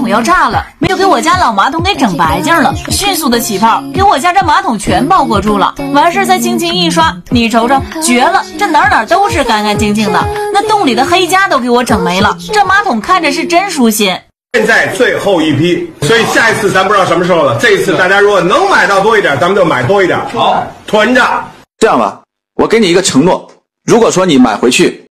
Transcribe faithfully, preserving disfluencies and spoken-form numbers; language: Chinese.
桶要炸了，没有给我家老马桶给整白净了，迅速的起泡，给我家这马桶全包裹住了。完事再轻轻一刷，你瞅瞅，绝了，这哪哪都是干干净净的，那洞里的黑渣都给我整没了，这马桶看着是真舒心。 现在最后一批，所以下一次咱不知道什么时候了。这一次大家如果能买到多一点，咱们就买多一点，好，囤着。 这样吧，我给你一个承诺，如果说你买回去